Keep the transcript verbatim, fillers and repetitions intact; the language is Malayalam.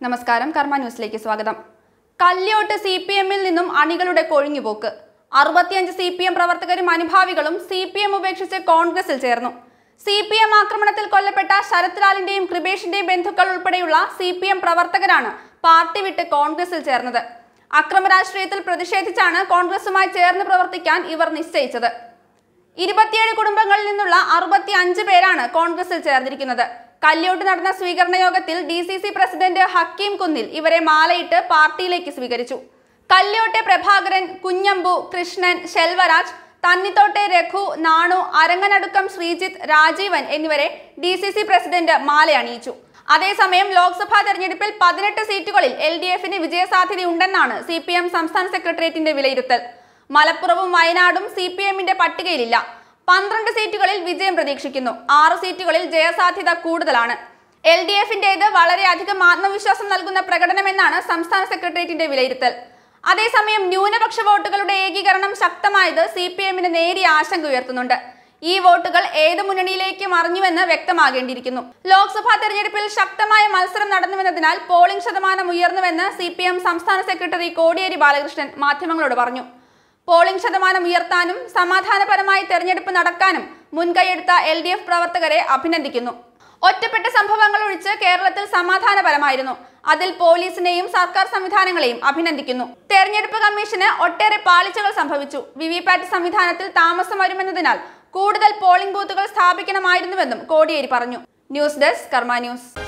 നമസ്കാരം കർമ്മ ന്യൂസിലേക്ക് സ്വാഗതം. കല്യോട്ട് സി പി എമ്മിൽ നിന്നും അണികളുടെ കൊഴിഞ്ഞുപോക്ക്. അറുപത്തിയഞ്ച് സി പി എം പ്രവർത്തകരും അനുഭാവികളും സി പി എം ഉപേക്ഷിച്ച് കോൺഗ്രസിൽ ചേർന്നു. സി പി എം ആക്രമണത്തിൽ കൊല്ലപ്പെട്ട ശരത് ലാലിന്റെയും കൃപേഷിന്റെയും ബന്ധുക്കൾ ഉൾപ്പെടെയുള്ള സി പി എം പ്രവർത്തകരാണ് പാർട്ടി വിട്ട് കോൺഗ്രസിൽ ചേർന്നത്. അക്രമ രാഷ്ട്രീയത്തിൽ പ്രതിഷേധിച്ചാണ് കോൺഗ്രസുമായി ചേർന്ന് പ്രവർത്തിക്കാൻ ഇവർ നിശ്ചയിച്ചത്. ഇരുപത്തിയേഴ് കുടുംബങ്ങളിൽ നിന്നുള്ള അറുപത്തി അഞ്ച് പേരാണ് കോൺഗ്രസിൽ ചേർന്നിരിക്കുന്നത്. കല്യോട്ട് നടന്ന സ്വീകരണ യോഗത്തിൽ D C C president Hakeem Kunnil ഇവരെ മാലയിട്ട് പാർട്ടിയിലേക്ക് സ്വീകരിച്ചു. കല്യോട്ടെ പ്രഭാകരൻ, കുഞ്ഞമ്പു, കൃഷ്ണൻ, ശെൽവരാജ്, തന്നിത്തോട്ടെ രഘു, നാണു, അരങ്ങനടുക്കം ശ്രീജിത്ത്, രാജീവൻ എന്നിവരെ ഡി സി സി പ്രസിഡന്റ് മാലയണിയിച്ചു. അതേസമയം ലോക്സഭാ തെരഞ്ഞെടുപ്പിൽ പതിനെട്ട് സീറ്റുകളിൽ എൽ ഡി എഫിന് വിജയസാധ്യതയുണ്ടെന്നാണ് സി പി എം സംസ്ഥാന സെക്രട്ടേറിയറ്റിന്റെ വിലയിരുത്തൽ. മലപ്പുറവും വയനാടും സി പി എമ്മിന്റെ പട്ടികയിലില്ല. പന്ത്രണ്ട് സീറ്റുകളിൽ വിജയം പ്രതീക്ഷിക്കുന്നു. ആറ് സീറ്റുകളിൽ ജയസാധ്യത കൂടുതലാണ്. എൽ ഡി എഫിന്റേത് വളരെയധികം ആത്മവിശ്വാസം നൽകുന്ന പ്രകടനമെന്നാണ് സംസ്ഥാന സെക്രട്ടേറിയറ്റിന്റെ വിലയിരുത്തൽ. അതേസമയം ന്യൂനപക്ഷ വോട്ടുകളുടെ ഏകീകരണം ശക്തമായത് സി പി എമ്മിന് നേരിയ ആശങ്ക ഉയർത്തുന്നുണ്ട്. ഈ വോട്ടുകൾ ഏത് മുന്നണിയിലേക്ക് മറിഞ്ഞുവെന്ന് വ്യക്തമാകേണ്ടിയിരിക്കുന്നു. ലോക്സഭാ തെരഞ്ഞെടുപ്പിൽ ശക്തമായ മത്സരം നടന്നുവെന്നതിനാൽ പോളിംഗ് ശതമാനം ഉയർന്നുവെന്ന് സി പി എം സംസ്ഥാന സെക്രട്ടറി കോടിയേരി ബാലകൃഷ്ണൻ മാധ്യമങ്ങളോട് പറഞ്ഞു. പോളിംഗ് ശതമാനം ഉയർത്താനും സമാധാനപരമായി തെരഞ്ഞെടുപ്പ് നടക്കാനും മുൻകൈയെടുത്ത എൽ ഡി എഫ് പ്രവർത്തകരെ അഭിനന്ദിക്കുന്നു. ഒറ്റപ്പെട്ട സംഭവങ്ങൾ ഒഴിച്ച് കേരളത്തിൽ സമാധാനപരമായിരുന്നു. അതിൽ പോലീസിനെയും സർക്കാർ സംവിധാനങ്ങളെയും അഭിനന്ദിക്കുന്നു. തെരഞ്ഞെടുപ്പ് കമ്മീഷന് ഒട്ടേറെ പാളിച്ചകൾ സംഭവിച്ചു. വി വി പാറ്റ് സംവിധാനത്തിൽ താമസം വരുമെന്നതിനാൽ കൂടുതൽ പോളിംഗ് ബൂത്തുകൾ സ്ഥാപിക്കണമായിരുന്നുവെന്നും കോടിയേരി പറഞ്ഞു. News desk Karma news.